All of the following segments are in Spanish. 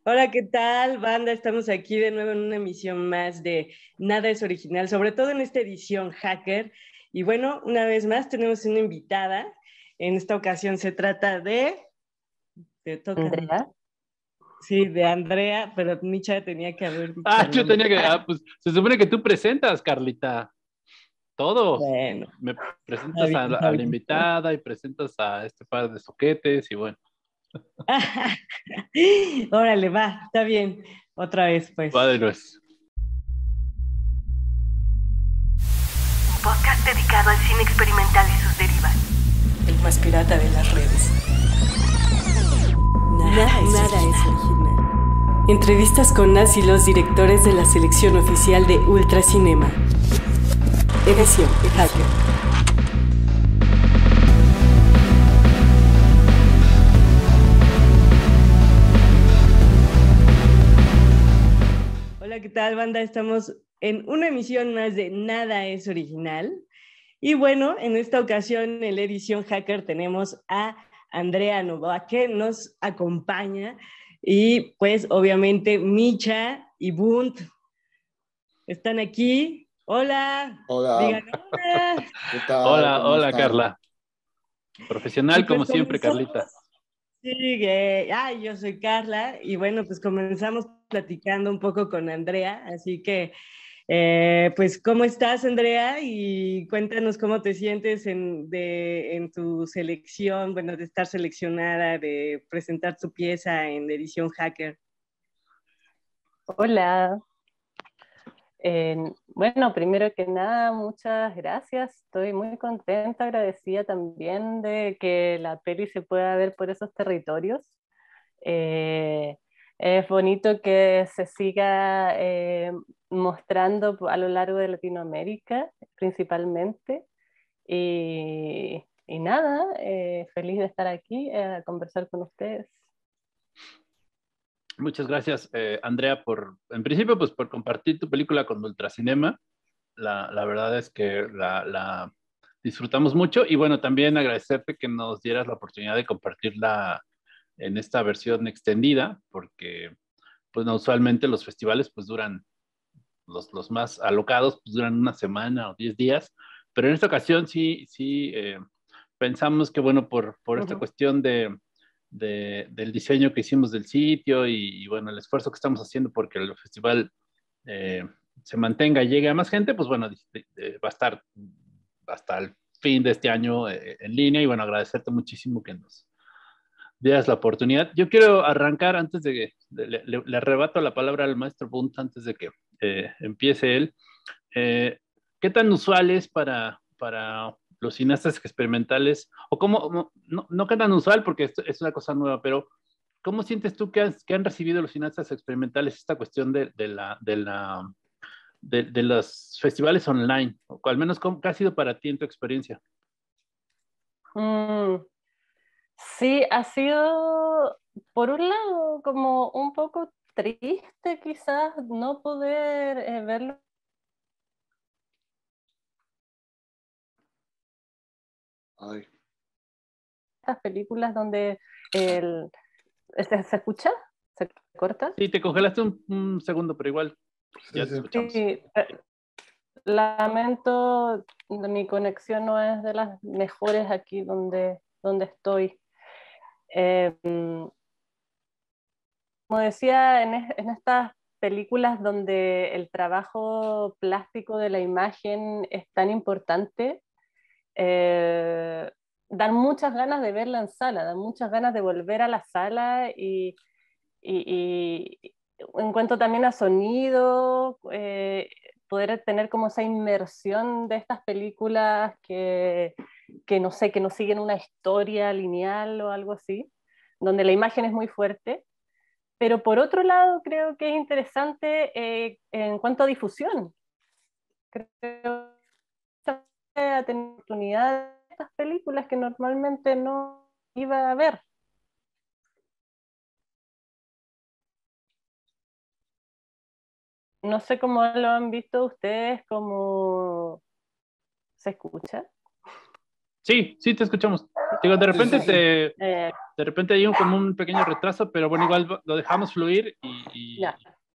Hola, ¿qué tal, banda? Estamos aquí de nuevo en una emisión más de Nada es Original, sobre todo en esta edición hacker. Y bueno, una vez más tenemos una invitada. En esta ocasión se trata de... Te toca, Micha. Andrea. Sí, de Andrea, pero Micha tenía que haber dicho Ah, el yo nombre. tenía que. Pues se supone que tú presentas, Carlita. Todo. Bueno, Me está presentas bien, está a la bien. invitada y presentas a este par de soquetes y bueno, Órale, va, está bien. Otra vez, pues. va de nuez. Un podcast dedicado al cine experimental y sus derivas. El más pirata de las redes. Nada es original. Entrevistas con las y los directores de la selección oficial de Ultracinema. Edición Hacker. Hola, ¿qué tal, banda? Estamos en una emisión más de Nada es Original. Y bueno, en esta ocasión en la edición Hacker tenemos a Andrea Novoa que nos acompaña y pues obviamente Micha y Bunt están aquí. Hola, Hola, digan hola. ¿qué tal? Hola, ¿Cómo hola, están? Carla. Y Profesional pues como siempre, comenzamos. Carlita. Sí, yo soy Carla y bueno, pues comenzamos platicando un poco con Andrea, así que pues, ¿cómo estás, Andrea? Y cuéntanos cómo te sientes en tu selección, bueno, de estar seleccionada, de presentar tu pieza en la edición Hacker. Hola. Bueno, primero que nada, muchas gracias. Estoy muy contenta, agradecida también de que la peli se pueda ver por esos territorios. Eh, es bonito que se siga mostrando a lo largo de Latinoamérica, principalmente. Y nada, feliz de estar aquí a conversar con ustedes. Muchas gracias, Andrea, en principio, pues por compartir tu película con Ultracinema. La verdad es que la disfrutamos mucho y bueno, también agradecerte que nos dieras la oportunidad de compartirla en esta versión extendida, porque pues no, usualmente los festivales pues duran, los más alocados pues duran una semana o 10 días, pero en esta ocasión sí pensamos que bueno, por esta Ujú. cuestión del diseño que hicimos del sitio y bueno, el esfuerzo que estamos haciendo porque el festival eh, se mantenga y llegue a más gente, pues bueno, va a estar hasta el fin de este año en línea y bueno, agradecerte muchísimo que nos dieras la oportunidad. Yo quiero arrancar antes de que le arrebato la palabra al maestro Bunt antes de que empiece él. Eh, ¿Qué tan usual es para los cineastas experimentales? O cómo, no qué tan usual porque esto es una cosa nueva, pero ¿cómo sientes tú que han recibido los cineastas experimentales esta cuestión de los festivales online? O al menos, ¿qué ha sido para ti en tu experiencia? Mm, sí, ha sido, por un lado, como un poco triste quizás no poder verlo Ay, en estas películas donde el, ¿se escucha? ¿Se corta? Sí, te congelaste un segundo, pero igual sí, ya te sí. escuchamos. Sí, lamento, mi conexión no es de las mejores aquí donde estoy. Eh, Como decía, en estas películas donde el trabajo plástico de la imagen es tan importante, eh, dan muchas ganas de verla en sala, dan muchas ganas de volver a la sala y en cuanto también a sonido, poder tener como esa inmersión de estas películas que no sé, que no siguen una historia lineal o algo así, donde la imagen es muy fuerte. Pero por otro lado, creo que es interesante en cuanto a difusión. Creo que a tener oportunidad de estas películas que normalmente no iba a ver. No sé cómo lo han visto ustedes, cómo se escucha. Sí, sí, te escuchamos. Digo, de repente Sí. de repente hay como un pequeño retraso, pero bueno, igual lo dejamos fluir Ya.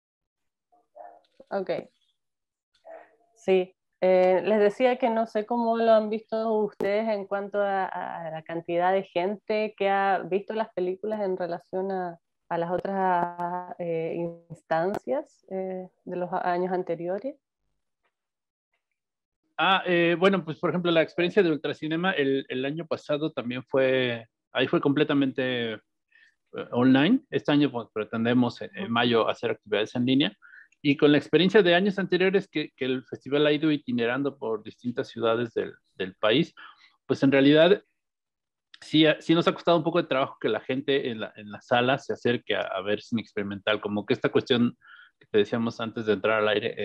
Ok. Sí. Les decía que no sé cómo lo han visto ustedes en cuanto a la cantidad de gente que ha visto las películas en relación a las otras instancias de los años anteriores. Bueno, pues por ejemplo, la experiencia de Ultracinema el año pasado también ahí fue completamente online. Este año pues, pretendemos en mayo hacer actividades en línea. Y con la experiencia de años anteriores que el festival ha ido itinerando por distintas ciudades del país, pues en realidad sí nos ha costado un poco de trabajo que la gente en la sala se acerque a ver cine experimental, como que esta cuestión que te decíamos antes de entrar al aire,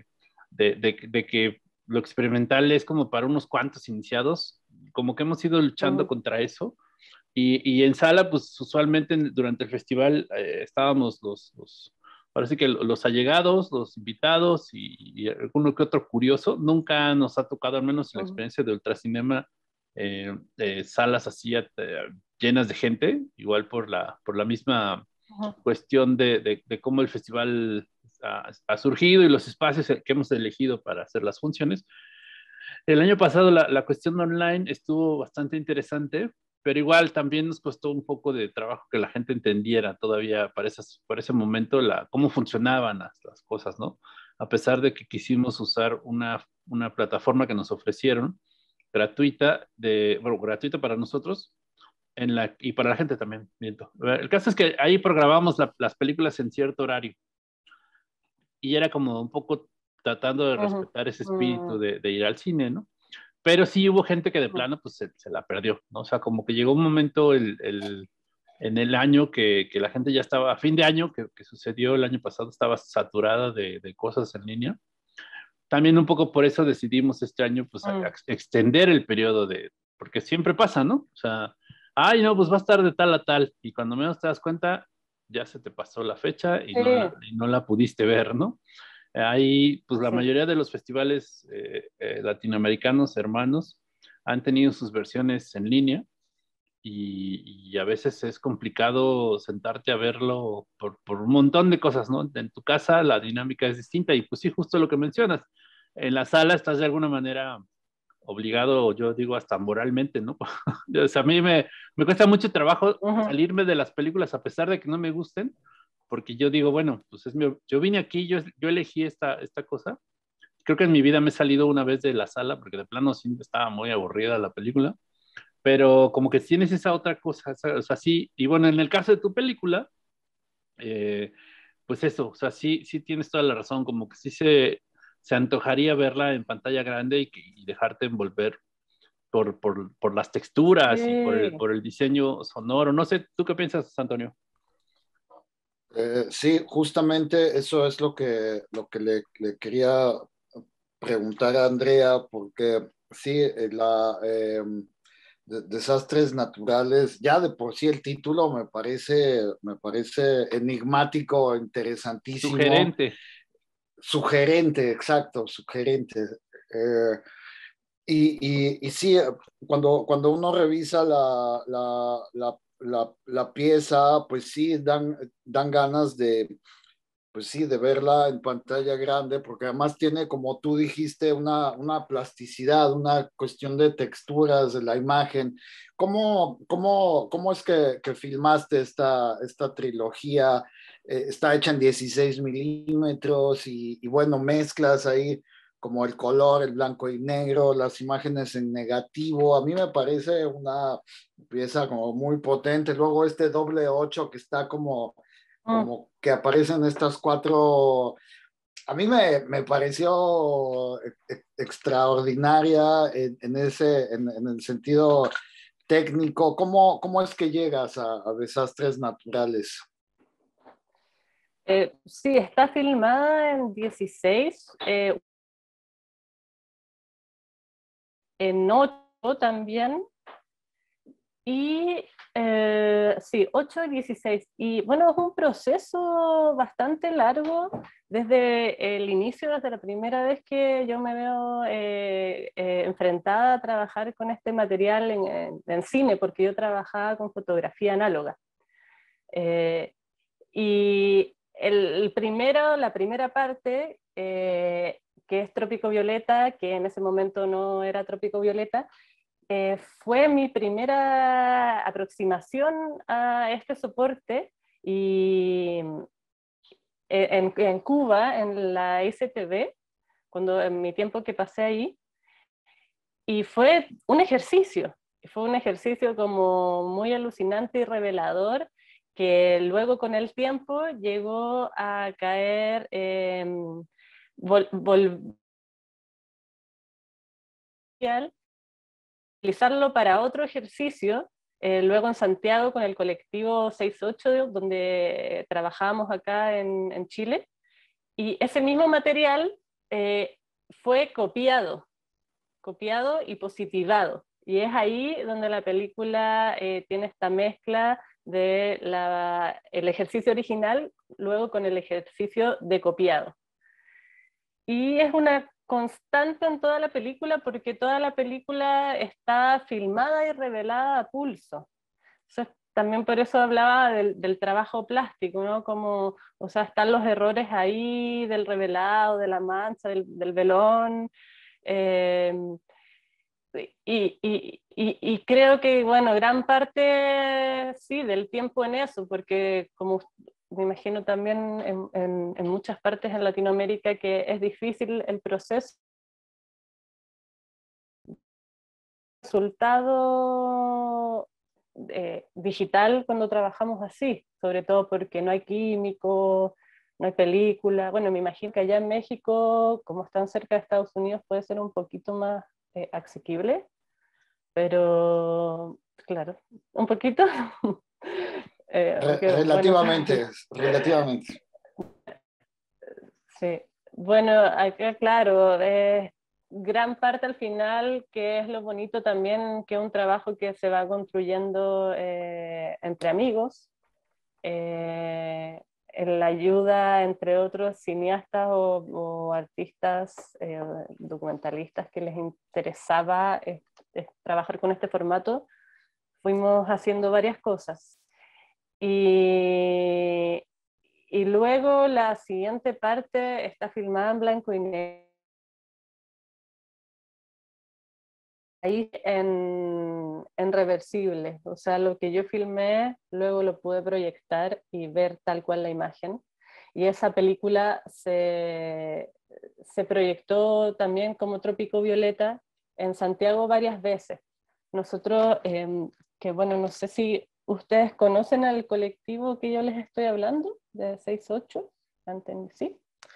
de que lo experimental es como para unos cuantos iniciados, como que hemos ido luchando contra eso. Y en sala, pues usualmente durante el festival estábamos parece que los allegados, los invitados y alguno que otro curioso. Nunca nos ha tocado, al menos en la experiencia de Ultracinema, salas así llenas de gente, igual por la misma cuestión de cómo el festival ha surgido y los espacios que hemos elegido para hacer las funciones. El año pasado la cuestión online estuvo bastante interesante, pero igual también nos costó un poco de trabajo que la gente entendiera todavía para ese momento cómo funcionaban las cosas, ¿no? A pesar de que quisimos usar una plataforma que nos ofrecieron, gratuita, bueno, gratuita para nosotros y para la gente también, miento. El caso es que ahí programamos las películas en cierto horario y era como un poco tratando de respetar ese espíritu de ir al cine, ¿no? Pero sí hubo gente que de plano pues se la perdió, ¿no? O sea, como que llegó un momento en el año que la gente ya estaba, a fin de año que sucedió el año pasado, estaba saturada de cosas en línea. También un poco por eso decidimos este año pues extender el periodo porque siempre pasa, ¿no? O sea, ay, no, pues va a estar de tal a tal, y cuando menos te das cuenta, ya se te pasó la fecha y no la pudiste ver, ¿no? Ahí, pues la mayoría de los festivales latinoamericanos hermanos han tenido sus versiones en línea y a veces es complicado sentarte a verlo por un montón de cosas, ¿no? En tu casa la dinámica es distinta y pues sí, justo lo que mencionas. En la sala estás de alguna manera obligado, yo digo hasta moralmente, ¿no? O sea, a mí me cuesta mucho trabajo salirme de las películas a pesar de que no me gusten, porque yo digo, bueno, pues yo vine aquí, yo elegí esta cosa. Creo que en mi vida me he salido una vez de la sala porque de plano sí estaba muy aburrida la película, pero como que tienes esa otra cosa, o sea, sí, y bueno, en el caso de tu película, eh, pues eso, o sea, sí tienes toda la razón, como que sí se antojaría verla en pantalla grande y dejarte envolver por las texturas y por el diseño sonoro. No sé, ¿tú qué piensas, Antonio? Sí, justamente eso es lo que le quería preguntar a Andrea, porque sí, desastres naturales, ya de por sí el título me parece enigmático, interesantísimo, Sugerente. sugerente, exacto, sugerente. Eh, y sí, cuando uno revisa la pieza, pues sí, dan ganas pues sí, de verla en pantalla grande, porque además tiene, como tú dijiste, una plasticidad, una cuestión de texturas de la imagen. ¿Cómo es que filmaste esta trilogía? Está hecha en 16 milímetros y bueno, mezclas ahí como el color, el blanco y negro, las imágenes en negativo. A mí me parece una pieza como muy potente. Luego este doble 8 que está como que aparecen estas cuatro. A mí me pareció extraordinaria en el sentido técnico. ¿Cómo es que llegas a desastres naturales? Sí, está filmada en 16, en 8 también, y Sí, 8 y 16. Y bueno, es un proceso bastante largo desde el inicio, desde la primera vez que yo me veo enfrentada a trabajar con este material en cine, porque yo trabajaba con fotografía análoga. Y la primera parte, que es Trópico Violeta, que en ese momento no era Trópico Violeta, fue mi primera aproximación a este soporte, y en Cuba, en la ICTV, en mi tiempo que pasé ahí, y fue un ejercicio como muy alucinante y revelador, que luego con el tiempo llegó a caer, utilizarlo para otro ejercicio, luego en Santiago con el colectivo 68, donde trabajábamos acá en Chile, y ese mismo material fue copiado y positivado. Y es ahí donde la película tiene esta mezcla de el ejercicio original luego con el ejercicio de copiado. Y es una constante en toda la película, porque toda la película está filmada y revelada a pulso. También por eso hablaba del trabajo plástico, ¿no? Como, o sea, están los errores ahí del revelado, de la mancha, del velón. Eh, y creo que, bueno, gran parte, sí, del tiempo en eso, porque como me imagino también en muchas partes en Latinoamérica, que es difícil el proceso, resultado digital cuando trabajamos así, sobre todo porque no hay químicos, no hay película. Bueno, me imagino que allá en México, como están cerca de Estados Unidos, puede ser un poquito más asequible, pero claro, un poquito. Relativamente, bueno. Relativamente. Sí, bueno, acá claro, gran parte al final, que es lo bonito también, que es un trabajo que se va construyendo entre amigos, en la ayuda entre otros cineastas o artistas, documentalistas que les interesaba trabajar con este formato. Fuimos haciendo varias cosas. Y luego la siguiente parte está filmada en blanco y negro. Ahí en reversible, o sea, lo que yo filmé, luego lo pude proyectar y ver tal cual la imagen. Y esa película se proyectó también como Trópico Violeta en Santiago varias veces. Nosotros, que bueno, no sé si ustedes conocen al colectivo que yo les estoy hablando, de 68, ¿sí?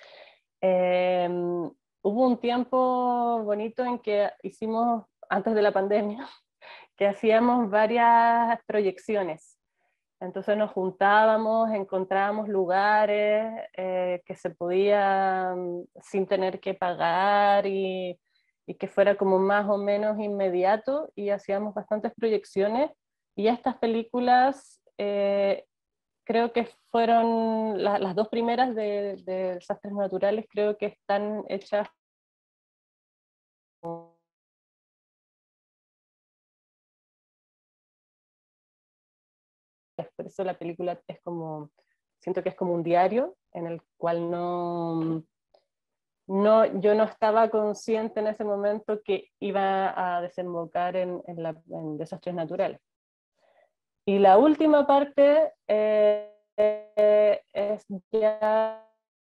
Hubo un tiempo bonito en que hicimos, antes de la pandemia, que hacíamos varias proyecciones. Entonces nos juntábamos, encontrábamos lugares que se podían sin tener que pagar, y que fuera como más o menos inmediato, y hacíamos bastantes proyecciones. Y estas películas creo que fueron las dos primeras de Desastres Naturales, creo que están hechas por eso la película es como, siento que es como un diario en el cual yo no estaba consciente en ese momento que iba a desembocar en Desastres Naturales. Y la última parte es ya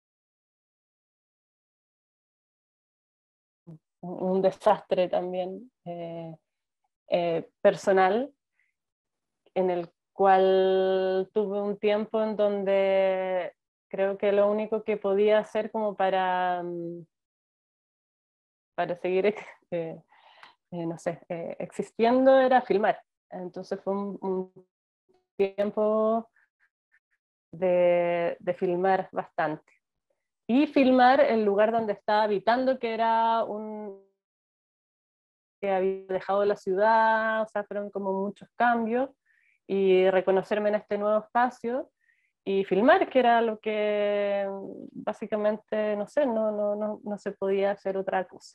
un desastre también personal, en el cual tuve un tiempo en donde creo que lo único que podía hacer como para seguir no sé, existiendo era filmar. Entonces fue un tiempo de filmar bastante. Y filmar el lugar donde estaba habitando, que era que había dejado la ciudad, o sea, fueron como muchos cambios. y reconocerme en este nuevo espacio y filmar, que era lo que básicamente, no sé, no se podía hacer otra cosa.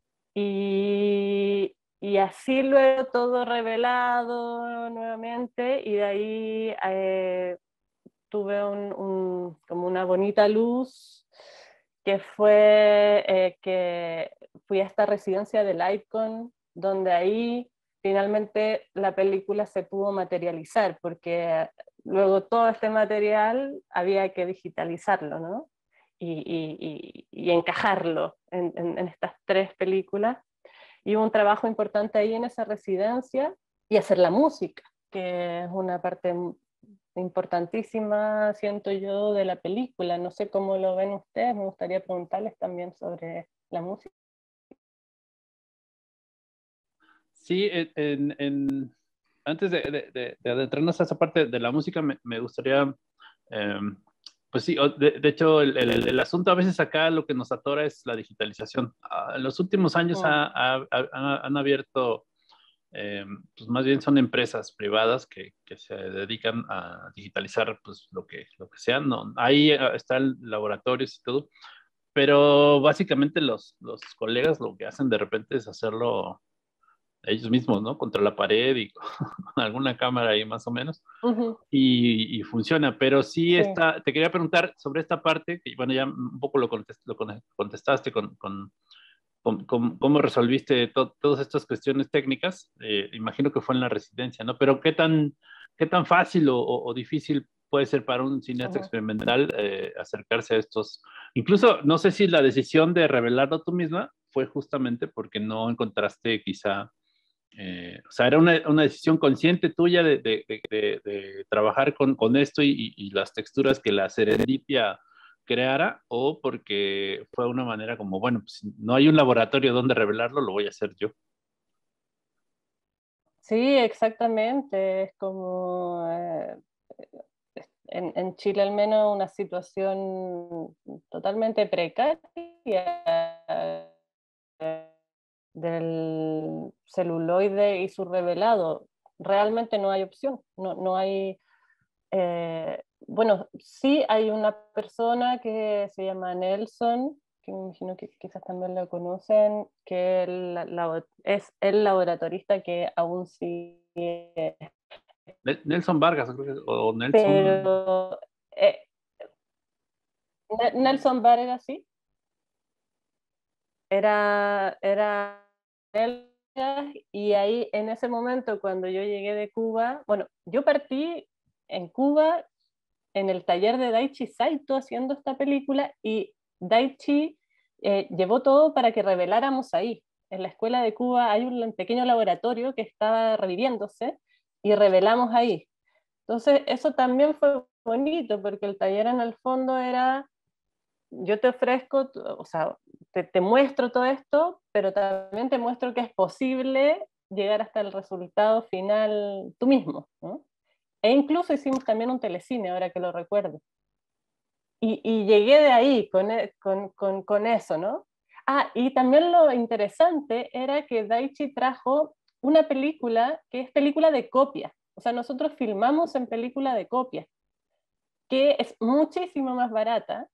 Y así luego todo revelado nuevamente, y de ahí tuve como una bonita luz, que fue que fui a esta residencia del Icon, donde ahí finalmente la película se pudo materializar, porque luego todo este material había que digitalizarlo, ¿no? Y encajarlo en estas 3 películas. Y hubo un trabajo importante ahí en esa residencia, y hacer la música, que es una parte importantísima, siento yo, de la película. No sé cómo lo ven ustedes, me gustaría preguntarles también sobre la música. Sí, antes de adentrarnos a esa parte de la música, me gustaría, pues sí, de hecho, el asunto a veces acá lo que nos atora es la digitalización. En los últimos años han abierto, pues más bien son empresas privadas que se dedican a digitalizar pues lo que sea, ¿no? Ahí están laboratorios y todo, pero básicamente los colegas lo que hacen de repente es hacerlo ellos mismos, ¿no? Contra la pared y con alguna cámara ahí más o menos, y funciona. Pero sí, Sí. te quería preguntar sobre esta parte, que bueno, ya un poco lo contestaste cómo resolviste todas estas cuestiones técnicas. Imagino que fue en la residencia, ¿no? Pero qué tan fácil o difícil puede ser para un cineasta experimental acercarse a estos? Incluso, no sé si la decisión de revelarlo tú misma fue justamente porque no encontraste quizá, o sea, era una decisión consciente tuya de trabajar con esto y las texturas que la serendipia creara, o porque fue una manera como, bueno, pues no hay un laboratorio donde revelarlo, lo voy a hacer yo. Sí, exactamente. Es como en Chile al menos una situación totalmente precaria del celuloide y su revelado. Realmente no hay opción, no hay... bueno, sí hay una persona que se llama Nelson, que me imagino que quizás también lo conocen, que es el laboratorista que aún sigue. Nelson Vargas, creo que, o Nelson. Pero Nelson Vargas, sí, era él, y ahí en ese momento cuando yo llegué de Cuba, bueno, yo partí en Cuba en el taller de Daichi Saito haciendo esta película, y Daichi llevó todo para que reveláramos ahí. En la escuela de Cuba hay un pequeño laboratorio que estaba reviviéndose y revelamos ahí. Entonces eso también fue bonito porque el taller en el fondo era: yo te ofrezco, o sea, te muestro todo esto, pero también te muestro que es posible llegar hasta el resultado final tú mismo, ¿no? E incluso hicimos también un telecine, ahora que lo recuerdo. Y llegué de ahí con eso, ¿no? Ah, y también lo interesante era que Daichi trajo una película que es película de copia. O sea, nosotros filmamos en película de copia, que es muchísimo más barata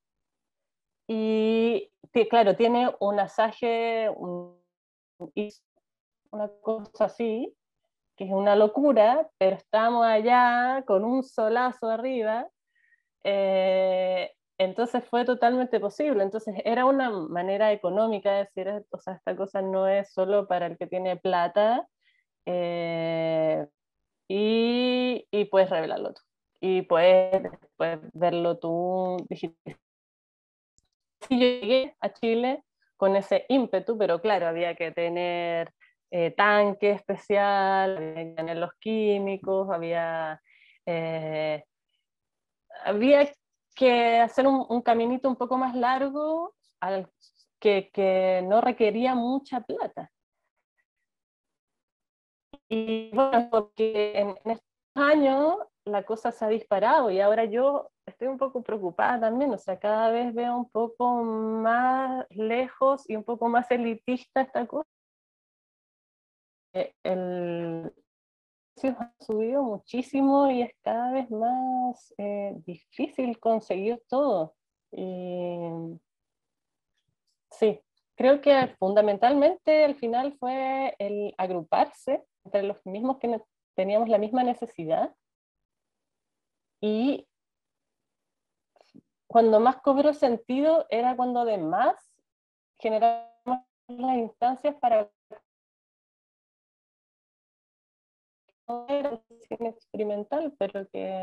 y que, claro, tiene un asaje, una cosa así, que es una locura, pero estamos allá con un solazo arriba. Entonces fue totalmente posible. Entonces era una manera económica de decir, o sea, esta cosa no es solo para el que tiene plata, eh, y puedes revelarlo tú. Y puedes después verlo tú digital. Sí, yo llegué a Chile con ese ímpetu, pero claro, había que tener tanque especial, había que tener los químicos, eh, había que hacer un caminito un poco más largo que no requería mucha plata. Y bueno, porque en estos años la cosa se ha disparado y ahora yo estoy un poco preocupada también, o sea, cada vez veo un poco más lejos y un poco más elitista esta cosa. El ha subido muchísimo y es cada vez más difícil conseguir todo. Sí, creo que fundamentalmente al final fue el agruparse entre los mismos que teníamos la misma necesidad, y cuando más cobró sentido era cuando además generamos las instancias para no era cine experimental, pero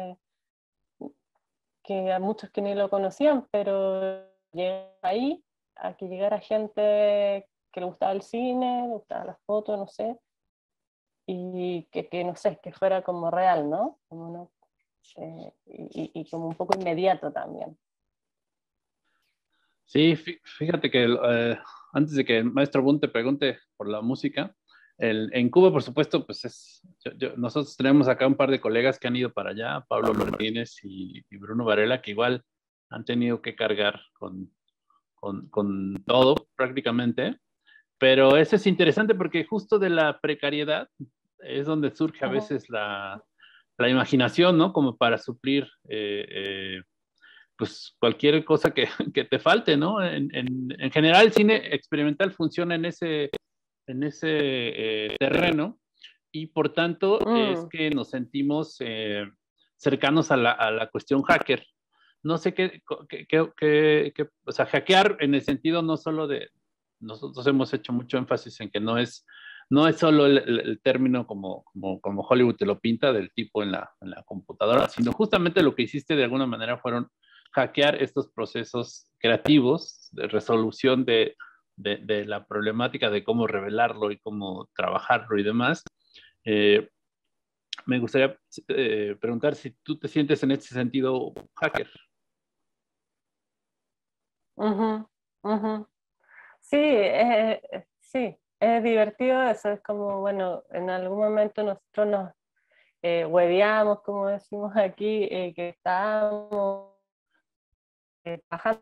que a muchos que ni lo conocían, pero llegó ahí a que llegara gente que le gustaba el cine, le gustaba las fotos, no sé, y que no sé, que fuera como real, ¿no? Como no y como un poco inmediato también. Sí, fíjate que antes de que el maestro Bunt te pregunte por la música, en Cuba, por supuesto, pues nosotros tenemos acá un par de colegas que han ido para allá, Pablo Martínez y Bruno Varela, que igual han tenido que cargar con todo prácticamente, pero eso es interesante porque justo de la precariedad es donde surge a veces la imaginación, ¿no? Como para suplir pues cualquier cosa que te falte, ¿no? En general, el cine experimental funciona en ese terreno y por tanto es que nos sentimos cercanos a la cuestión hacker. No sé o sea, hackear en el sentido no solo de, nosotros hemos hecho mucho énfasis en que no es solo el término como Hollywood te lo pinta del tipo en la computadora, sino justamente lo que hiciste de alguna manera fueron hackear estos procesos creativos de resolución de la problemática de cómo revelarlo y cómo trabajarlo y demás. Me gustaría preguntar si tú te sientes en este sentido hacker. Uh-huh, uh-huh. Sí, sí, es divertido eso, es como, bueno, en algún momento nosotros nos hueveamos, como decimos aquí, que estábamos bajando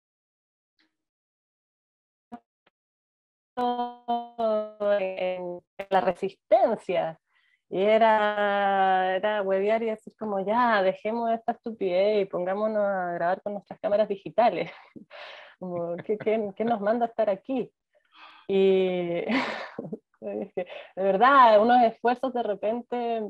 en la resistencia, y era huevear y decir como, ya, dejemos esta estupidez y pongámonos a grabar con nuestras cámaras digitales. Como, ¿qué nos manda a estar aquí? Y de verdad, unos esfuerzos de repente,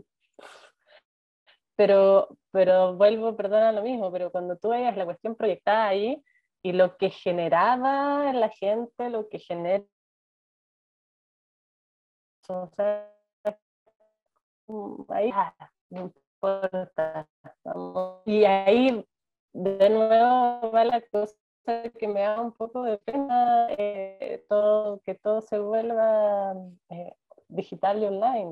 pero vuelvo, perdona lo mismo, pero cuando tú veías la cuestión proyectada ahí y lo que generaba en la gente, lo que genera, o sea, ahí, no importa. Y ahí de nuevo va la cosa que me da un poco de pena, que todo se vuelva digital y online.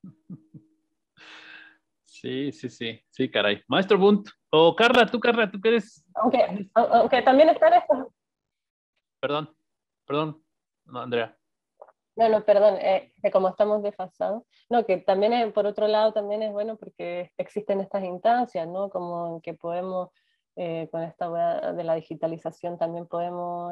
Sí, caray. Maestro Bunt, o Carla, tú que eres... Aunque también están estos... Perdón, no, Andrea. No, perdón, que como estamos desfasados. No, que también por otro lado también es bueno porque existen estas instancias, ¿no? Como en que podemos, con esta de la digitalización también podemos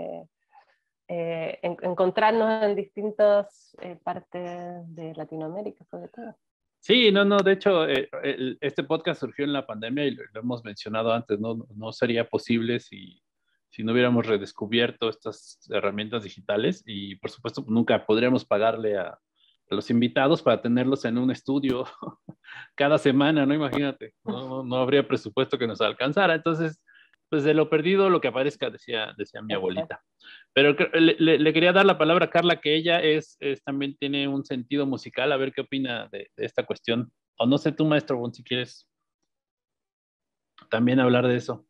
encontrarnos en distintas partes de Latinoamérica, sobre todo. Sí, no, de hecho, este podcast surgió en la pandemia y lo hemos mencionado antes, no sería posible si no hubiéramos redescubierto estas herramientas digitales y por supuesto nunca podríamos pagarle a los invitados para tenerlos en un estudio cada semana, ¿no? Imagínate, no habría presupuesto que nos alcanzara. Entonces, pues de lo perdido, lo que aparezca, decía mi abuelita. Pero le quería dar la palabra a Carla, que ella también tiene un sentido musical, a ver qué opina de esta cuestión. O no sé tú, maestro Bon, si quieres también hablar de eso.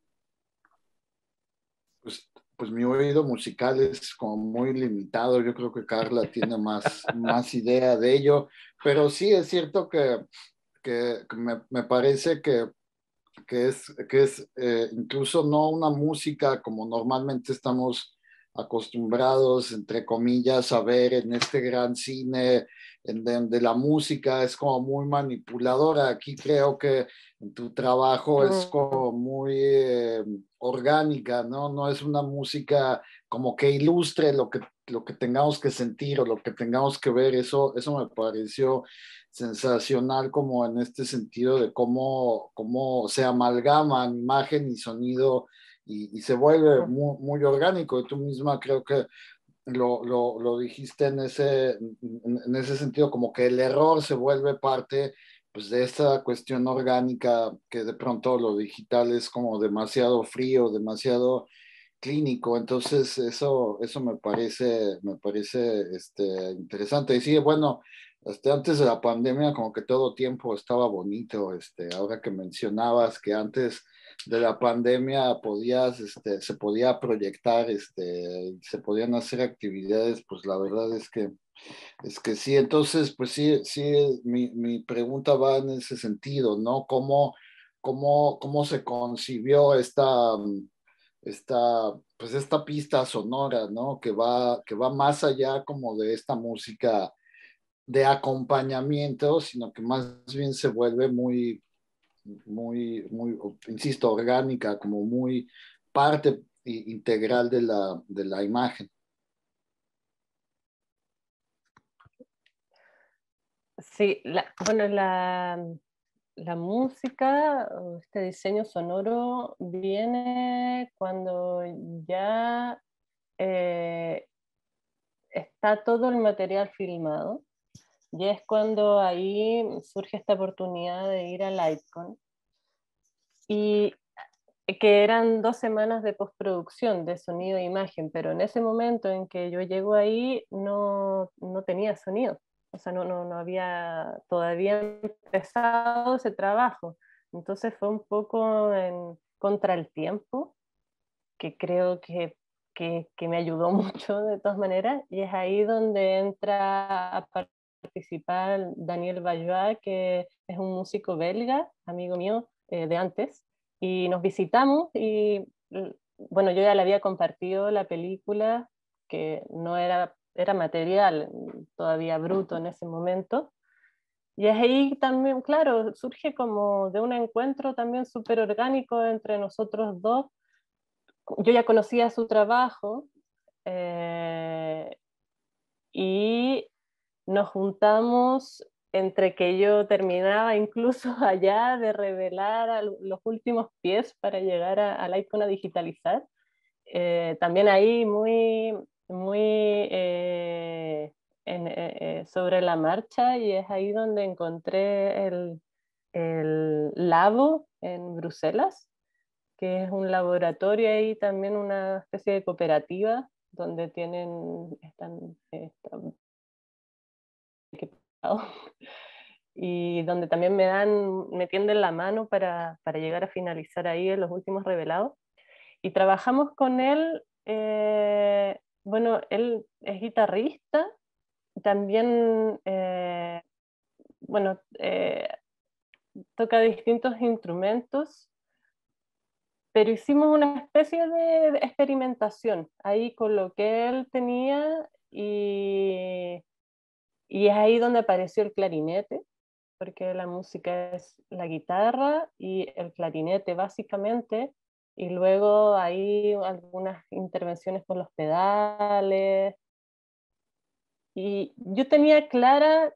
Pues mi oído musical es como muy limitado. Yo creo que Carla tiene más idea de ello, pero sí es cierto que me parece que es incluso no una música como normalmente estamos acostumbrados, entre comillas, a ver en este gran cine, en donde la música es como muy manipuladora. Aquí creo que en tu trabajo es como muy orgánica, ¿no? No es una música como que ilustre lo que tengamos que sentir o lo que tengamos que ver. Eso me pareció sensacional como en este sentido de cómo se amalgaman imagen y sonido y se vuelve muy, muy orgánico. Y tú misma creo que lo dijiste en ese sentido, como que el error se vuelve parte pues, de esta cuestión orgánica, que de pronto lo digital es como demasiado frío, demasiado clínico. Entonces eso me parece interesante. Y sí, bueno, antes de la pandemia como que todo tiempo estaba bonito. Ahora que mencionabas que antes de la pandemia se podía proyectar, se podían hacer actividades, pues la verdad es que sí. Entonces, pues sí, sí, mi pregunta va en ese sentido, ¿no? ¿Cómo se concibió esta, pues esta pista sonora, ¿no? Que va más allá como de esta música de acompañamiento, sino que más bien se vuelve muy, insisto, orgánica, como muy parte integral de la imagen. Sí, bueno, la música, o este diseño sonoro viene cuando ya está todo el material filmado. Y es cuando ahí surge esta oportunidad de ir a Lightcon, y que eran 2 semanas de postproducción de sonido e imagen, pero en ese momento en que yo llego ahí no tenía sonido, o sea, no había todavía empezado ese trabajo. Entonces fue un poco en contra el tiempo, que creo que me ayudó mucho de todas maneras, y es ahí donde entra a participar Daniel Ballois, que es un músico belga, amigo mío de antes, y nos visitamos y bueno, yo ya le había compartido la película, que no era material todavía bruto en ese momento, y es ahí también, claro, surge como de un encuentro también súper orgánico entre nosotros dos. Yo ya conocía su trabajo, eh, y nos juntamos entre que yo terminaba incluso allá de revelar los últimos pies para llegar a la icona digitalizar. También ahí muy sobre la marcha, y es ahí donde encontré el Labo en Bruselas, que es un laboratorio ahí, también una especie de cooperativa, donde están equipados, y donde también me tienden la mano para llegar a finalizar ahí en los últimos revelados. Y trabajamos con él, bueno, él es guitarrista, también, bueno, toca distintos instrumentos, pero hicimos una especie de experimentación ahí con lo que él tenía, y es ahí donde apareció el clarinete, porque la música es la guitarra y el clarinete básicamente, y luego hay algunas intervenciones con los pedales, y yo tenía clara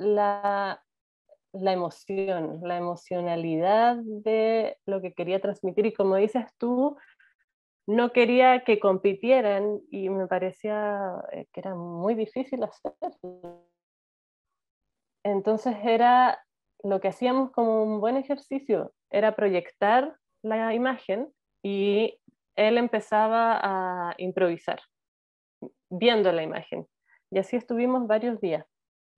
la emoción, la emocionalidad de lo que quería transmitir, y como dices tú, no quería que compitieran, y me parecía que era muy difícil hacerlo. Entonces era lo que hacíamos como un buen ejercicio, era proyectar la imagen, y él empezaba a improvisar viendo la imagen. Y así estuvimos varios días.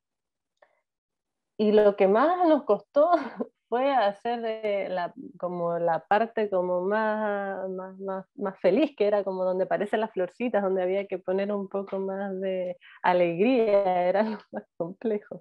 Y lo que más nos costó fue hacer como la parte como más feliz, que era como donde aparecen las florcitas, donde había que poner un poco más de alegría, era lo más complejo.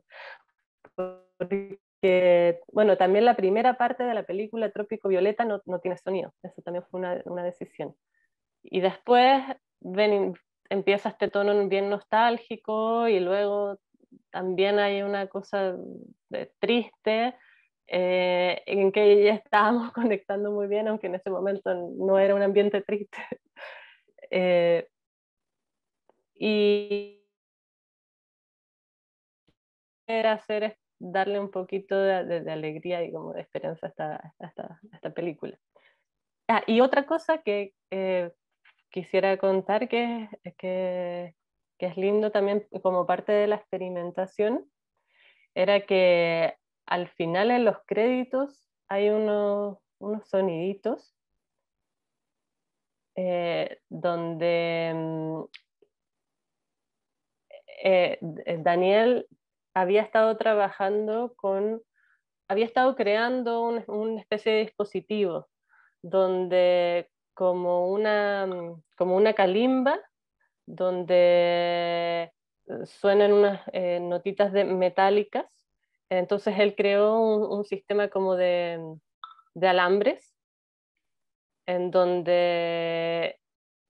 Porque, bueno, también la primera parte de la película Trópico Violeta no tiene sonido, eso también fue una decisión. Y después empieza este tono bien nostálgico y luego también hay una cosa triste, en que ya estábamos conectando muy bien, aunque en ese momento no era un ambiente triste. Y era hacer darle un poquito de alegría y como de esperanza a esta película. Y otra cosa que quisiera contar que es lindo también como parte de la experimentación, era que al final en los créditos hay unos soniditos donde Daniel había estado había estado creando una especie de dispositivo donde como una calimba, donde suenan unas notitas metálicas. Entonces él creó un sistema como de alambres, en donde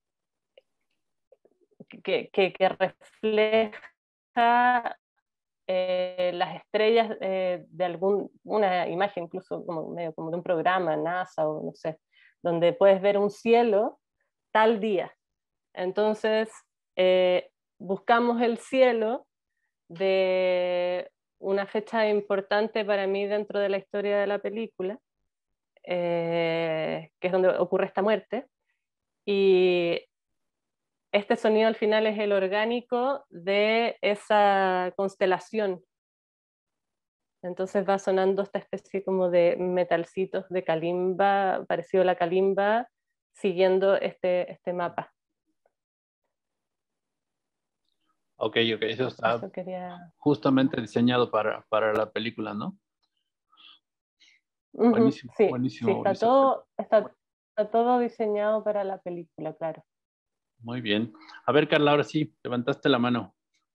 que refleja las estrellas de una imagen, incluso como medio como de un programa, NASA o no sé, donde puedes ver un cielo tal día. Entonces buscamos el cielo de una fecha importante para mí dentro de la historia de la película, que es donde ocurre esta muerte, y este sonido al final es el orgánico de esa constelación. Entonces va sonando esta especie como de metalcitos de calimba, parecido a la calimba, siguiendo este mapa. Ok, eso está justamente diseñado para la película, ¿no? Buenísimo, sí, buenísimo. Sí, está todo diseñado para la película, claro. Muy bien. A ver, Carla, ahora sí, levantaste la mano.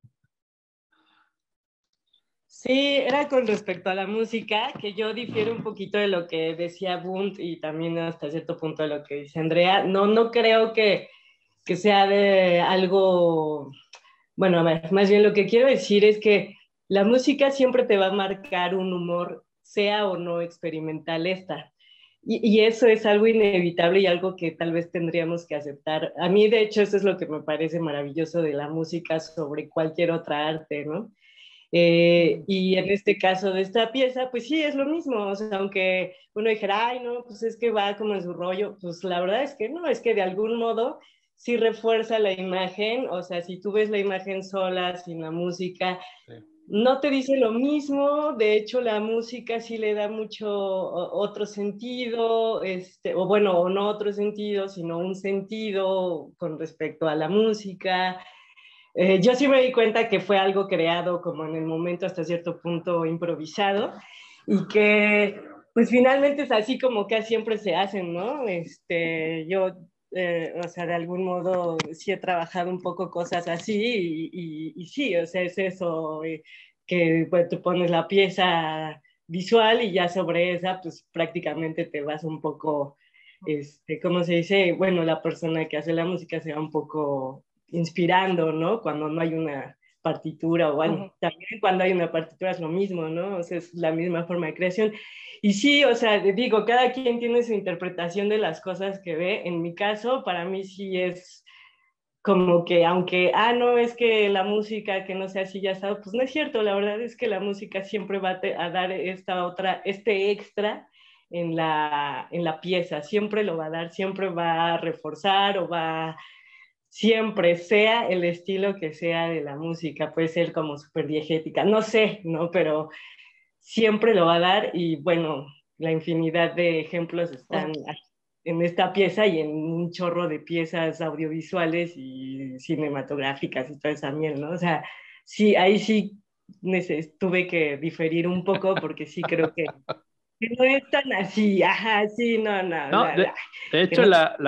Sí, era con respecto a la música, que yo difiero un poquito de lo que decía Bunt y también hasta cierto punto de lo que dice Andrea. No creo que sea de algo, bueno, a ver, más bien lo que quiero decir es que la música siempre te va a marcar un humor, sea o no experimental esta. Y eso es algo inevitable y algo que tal vez tendríamos que aceptar. A mí, de hecho, eso es lo que me parece maravilloso de la música sobre cualquier otra arte, ¿no? Y en este caso de esta pieza, pues sí, es lo mismo, o sea, aunque uno dijera, ay, no, pues es que va como en su rollo, pues la verdad es que no, es que de algún modo sí refuerza la imagen, o sea, si tú ves la imagen sola, sin la música, sí, no te dice lo mismo, de hecho la música sí le da mucho otro sentido, o bueno, o no otro sentido, sino un sentido con respecto a la música. Yo sí me di cuenta que fue algo creado como en el momento hasta cierto punto improvisado y que pues finalmente es así como casi siempre se hacen, ¿no? Yo, o sea, de algún modo sí he trabajado un poco cosas así y sí, o sea, es eso, que pues, tú pones la pieza visual y ya sobre esa pues prácticamente te vas un poco, ¿cómo se dice? Bueno, la persona que hace la música se va un poco inspirando, ¿no? Cuando no hay una partitura, o bueno, también cuando hay una partitura es lo mismo, ¿no? O sea, es la misma forma de creación. Y sí, o sea, digo, cada quien tiene su interpretación de las cosas que ve. En mi caso, para mí sí es como que, aunque, no, es que la música, que no sea así, ya está, pues no es cierto, la verdad es que la música siempre va a dar este extra en la pieza, siempre lo va a dar, siempre va a reforzar o va siempre, sea el estilo que sea de la música, puede ser como súper diegética, no sé, ¿no? Pero siempre lo va a dar y bueno, la infinidad de ejemplos están en esta pieza y en un chorro de piezas audiovisuales y cinematográficas y toda esa miel, ¿no? O sea, sí, ahí sí tuve que diferir un poco porque sí creo que no es tan así, ajá, sí, no, de hecho,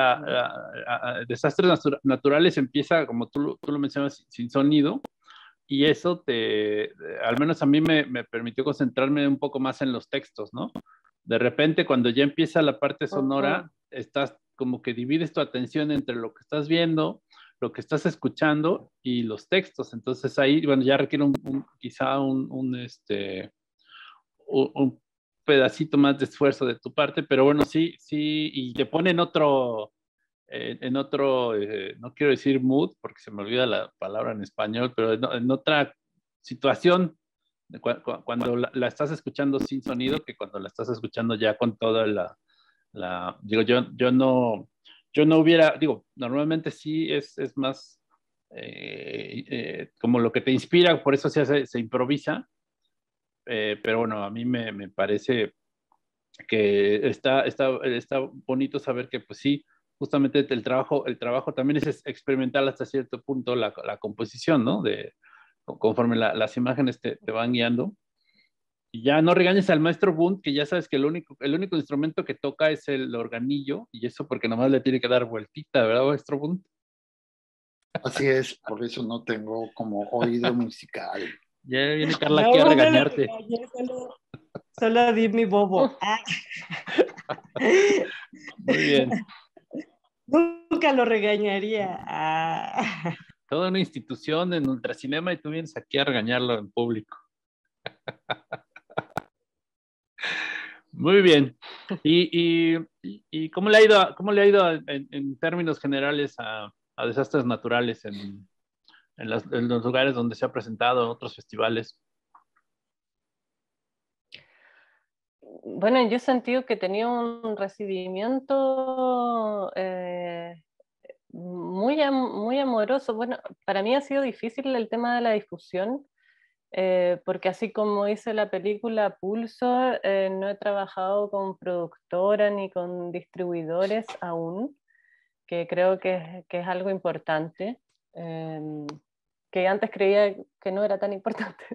desastres naturales empieza, como tú lo mencionas, sin sonido, y eso al menos a mí me permitió concentrarme un poco más en los textos, ¿no? De repente, cuando ya empieza la parte sonora, estás como que divides tu atención entre lo que estás viendo, lo que estás escuchando y los textos. Entonces ahí, bueno, ya requiere quizá un pedacito más de esfuerzo de tu parte, pero bueno, sí, sí, y te pone no quiero decir mood, porque se me olvida la palabra en español, pero en otra situación, cuando la estás escuchando sin sonido, que cuando la estás escuchando ya con toda digo, yo no hubiera, digo, normalmente sí es más como lo que te inspira, por eso se improvisa, pero bueno, a mí me parece que está bonito saber que pues sí, justamente el trabajo también es experimental hasta cierto punto la composición, ¿no? Conforme las imágenes te van guiando. Y ya no regañes al maestro Bunt, que ya sabes que el único instrumento que toca es el organillo, y eso porque nomás le tiene que dar vueltita, ¿verdad, maestro Bunt? Así es, por eso no tengo como oído musical. Ya viene Carla aquí a regañarte. Solo di mi bobo. Muy bien. Nunca lo regañaría. Toda una institución en Ultracinema y tú vienes aquí a regañarlo en público. Muy bien. ¿Y cómo le ha ido en términos generales a desastres naturales en los lugares donde se ha presentado, en otros festivales? Bueno, yo he sentido que tenía un recibimiento muy amoroso. Bueno, para mí ha sido difícil el tema de la difusión, porque así como hice la película Pulso, no he trabajado con productora ni con distribuidores aún, que creo que es algo importante, que antes creía que no era tan importante.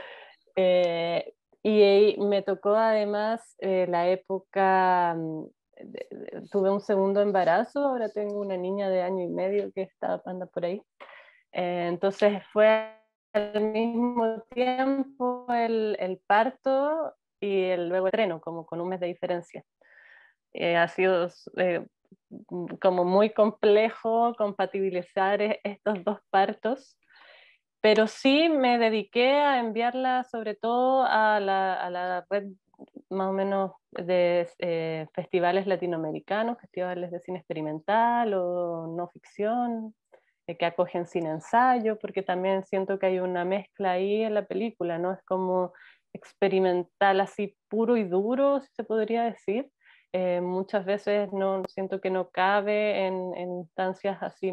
Y me tocó además la época, tuve un segundo embarazo, ahora tengo una niña de 1 año y medio que anda por ahí. Entonces fue al mismo tiempo el parto y luego el estreno, como con un mes de diferencia. Ha sido como muy complejo compatibilizar estos dos partos, pero sí me dediqué a enviarla sobre todo a la red más o menos de festivales latinoamericanos, festivales de cine experimental o no ficción, que acogen cine ensayo, porque también siento que hay una mezcla ahí en la película, ¿no? Es como experimental así puro y duro, si se podría decir. Muchas veces no siento que no cabe en instancias así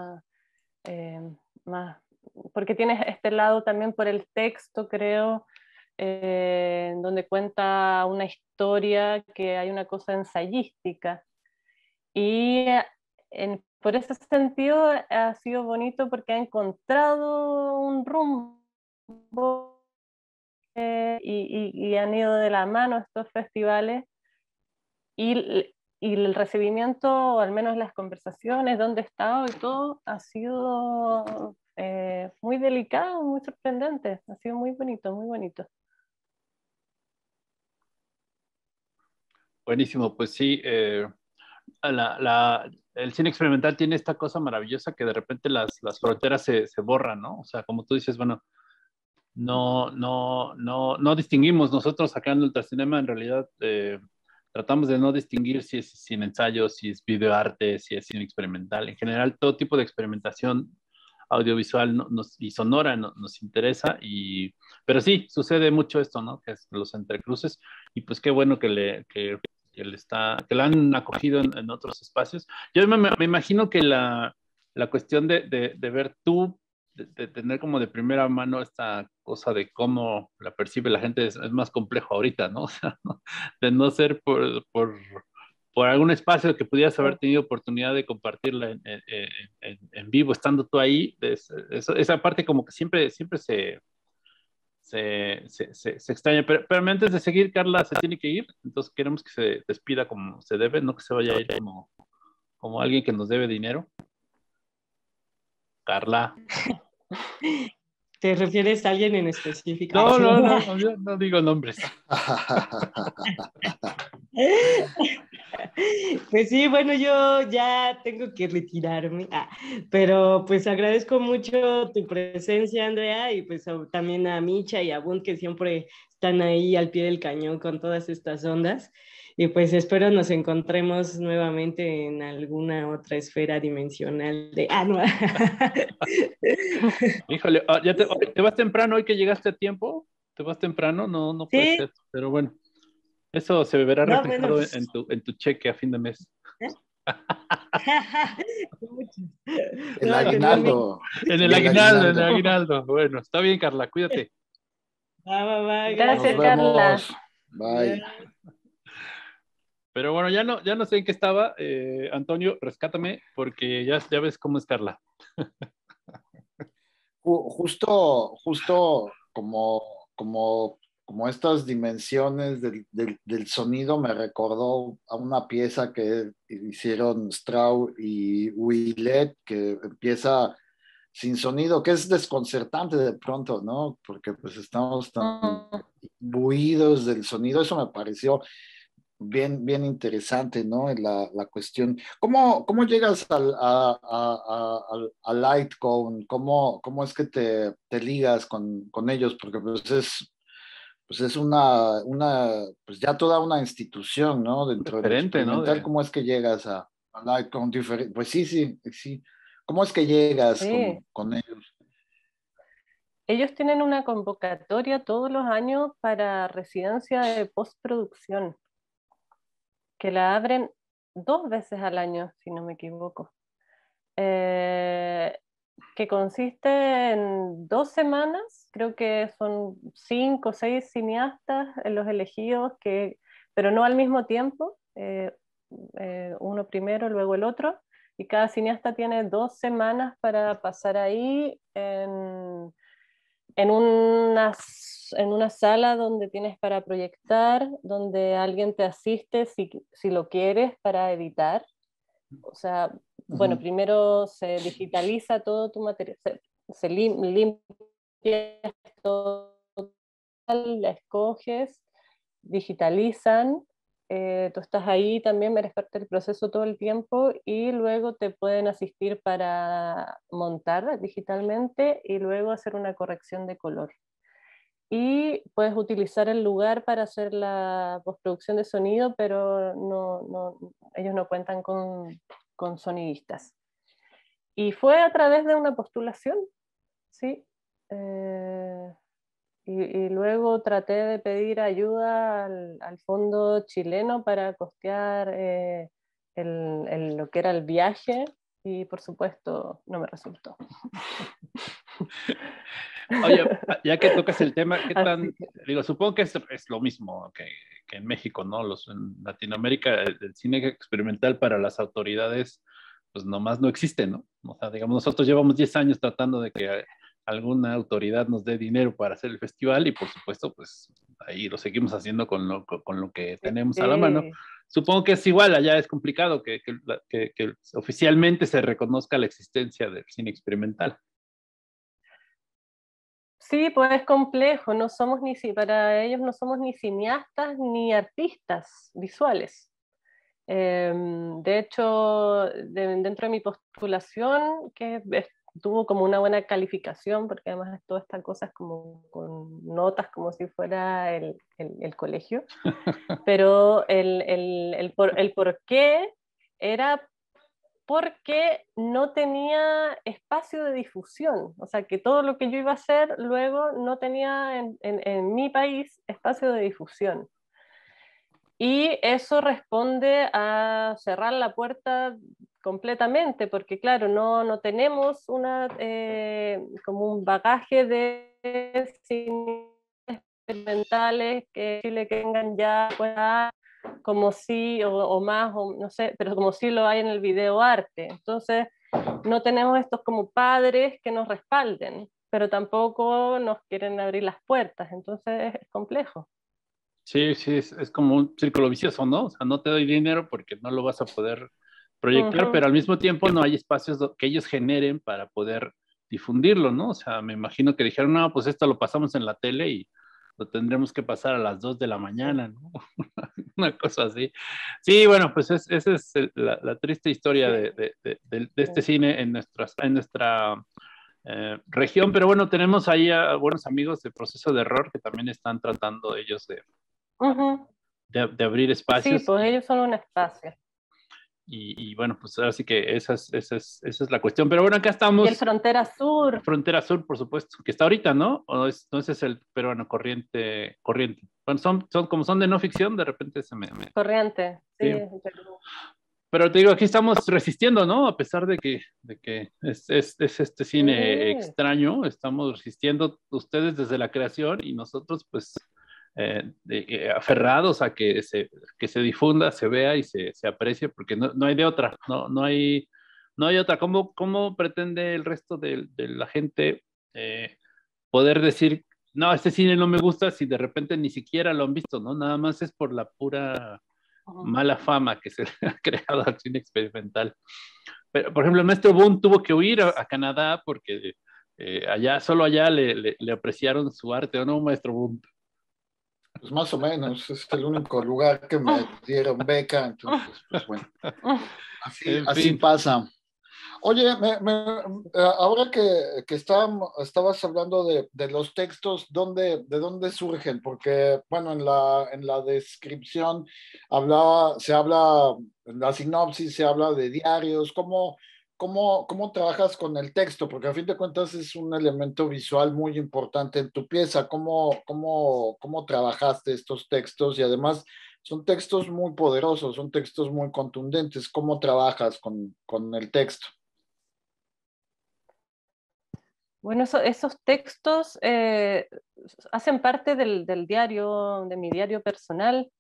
más, porque tienes este lado también por el texto, creo, donde cuenta una historia, que hay una cosa ensayística. Y por ese sentido ha sido bonito porque ha encontrado un rumbo y han ido de la mano estos festivales y el recibimiento, o al menos las conversaciones, dónde he estado y todo, ha sido muy delicado, muy sorprendente, ha sido muy bonito, muy bonito. Buenísimo, pues sí, el cine experimental tiene esta cosa maravillosa que de repente las fronteras se borran, ¿no? O sea, como tú dices, bueno, no distinguimos nosotros acá en Ultracinema, en realidad tratamos de no distinguir si es cine ensayo, si es videoarte, si es cine experimental. En general, todo tipo de experimentación audiovisual y sonora nos interesa, pero sí, sucede mucho esto, ¿no? Que es los entrecruces, y pues qué bueno que la han acogido en otros espacios. Yo me imagino que la cuestión de ver tú, de tener como de primera mano esta cosa de cómo la percibe la gente es más complejo ahorita, ¿no? O sea, ¿no? De no ser por algún espacio que pudieras haber tenido oportunidad de compartirla en vivo, estando tú ahí, esa parte como que siempre se extraña. Pero antes de seguir, Carla se tiene que ir, entonces queremos que se despida como se debe, no que se vaya a ir como alguien que nos debe dinero. Carla. ¿Te refieres a alguien en específico? No, yo no digo nombres. Pues sí, bueno, yo ya tengo que retirarme, pero pues agradezco mucho tu presencia, Andrea, y pues también a Micha y a Bund, que siempre están ahí al pie del cañón con todas estas ondas. Y pues espero nos encontremos nuevamente en alguna otra esfera dimensional de... no. Híjole, ¿te vas temprano hoy que llegaste a tiempo? ¿Te vas temprano? No, no puede Sí, ser, pero bueno. Eso se verá no, bueno, reflejado pues... en tu cheque a fin de mes. El No, con un aguinaldo. En el El aguinaldo, en el aguinaldo. aguinaldo. Bueno, está bien, Carla, cuídate. Va, Nos Gracias, gracias. Carla. vemos. Bye. Pero bueno, ya no sé en qué estaba. Antonio, rescátame, porque ya ves cómo es Carla. Justo como estas dimensiones del sonido me recordó a una pieza que hicieron Strauss y Willet, que empieza sin sonido, que es desconcertante de pronto, ¿no? Porque pues estamos tan Mm. imbuidos del sonido. Eso me pareció bien interesante, ¿no? La cuestión. ¿Cómo llegas al Lightcone? ¿Cómo es que te ligas con ellos? Porque pues es pues ya toda una institución, ¿no? Dentro del Referente, ¿no? experimental. ¿Cómo es que llegas a Lightcone? Pues sí. ¿Cómo es que llegas Sí, con ellos? ellos tienen una convocatoria todos los años para residencia de postproducción, que la abren 2 veces al año, si no me equivoco. Que consiste en 2 semanas, creo que son 5 o 6 cineastas los elegidos, pero no al mismo tiempo, uno primero, luego el otro, y cada cineasta tiene 2 semanas para pasar ahí en una sala donde tienes para proyectar, donde alguien te asiste si lo quieres para editar. O sea, bueno, Ujú. primero se digitaliza todo tu material, se limpia todo, la escoges, digitalizan, tú estás ahí también, eres parte del proceso todo el tiempo y luego te pueden asistir para montar digitalmente y luego hacer una corrección de color. Y puedes utilizar el lugar para hacer la postproducción de sonido, pero ellos no cuentan con sonidistas. Y fue a través de una postulación, ¿sí? Y luego traté de pedir ayuda al fondo chileno para costear lo que era el viaje y por supuesto no me resultó. Oye, ya que tocas el tema, ¿qué Así tan, que, digo, supongo que es lo mismo que en México, ¿no? En Latinoamérica, el cine experimental para las autoridades, pues nomás no existe, ¿no? O sea, digamos, nosotros llevamos 10 años tratando de que alguna autoridad nos dé dinero para hacer el festival y por supuesto, pues ahí lo seguimos haciendo con lo que tenemos a la mano. Supongo que es igual, allá es complicado que oficialmente se reconozca la existencia del cine experimental. sí, pues es complejo, para ellos no somos ni cineastas ni artistas visuales. De hecho, dentro de mi postulación, que tuvo como una buena calificación, porque además toda esta cosa es como con notas como si fuera el colegio, pero el por qué era porque no tenía espacio de difusión, o sea que todo lo que yo iba a hacer luego no tenía en mi país espacio de difusión. Y eso responde a cerrar la puerta completamente, porque claro, no tenemos como un bagaje de cine experimentales que Chile que vengan ya como si o más, o no sé, pero como si lo hay en el video arte. Entonces, no tenemos estos como padres que nos respalden, pero tampoco nos quieren abrir las puertas, entonces es complejo. Sí, es como un círculo vicioso, ¿no? O sea, no te doy dinero porque no lo vas a poder proyectar, Ujú. pero al mismo tiempo no hay espacios que ellos generen para poder difundirlo, ¿no? O sea, me imagino que dijeron, no, pues esto lo pasamos en la tele y lo tendremos que pasar a las 2 de la mañana, ¿no? Una cosa así. Sí, bueno, pues esa es la triste historia de este cine en nuestra región, pero bueno, tenemos ahí a buenos amigos de Proceso de Error que también están tratando ellos de abrir Sí, espacios. pues ellos son un espacio. Y bueno, pues ahora sí que esa es la cuestión. Pero bueno, acá Y estamos. el Frontera Sur. Frontera Sur, por supuesto, que está ahorita, ¿no? ¿O no ese es el peruano corriente? Bueno, como son de no ficción, de repente Corriente, sí. Sí. Pero te digo, aquí estamos resistiendo, ¿no? A pesar de que es este cine extraño, estamos resistiendo ustedes desde la creación y nosotros, pues, aferrados a que se difunda, se vea y se aprecie, porque no hay de otra, no hay otra. ¿Cómo pretende el resto de la gente poder decir, no, este cine no me gusta si de repente ni siquiera lo han visto, ¿no? Nada más es por la pura mala fama que se le ha creado al cine experimental. Pero, por ejemplo, el maestro Boone tuvo que huir a Canadá porque solo allá le apreciaron su arte, ¿o no, maestro Boone? Pues más o menos, es el único lugar que me dieron beca, entonces, pues bueno, así pasa. Oye, ahora que estabas hablando de los textos, ¿de dónde surgen? Porque, bueno, en la descripción se habla, en la sinopsis se habla de diarios. ¿Cómo trabajas con el texto? Porque a fin de cuentas es un elemento visual muy importante en tu pieza. ¿Cómo trabajaste estos textos? Y además son textos muy poderosos, son textos muy contundentes. ¿Cómo trabajas con el texto? Bueno, esos textos hacen parte del diario, de mi diario personal,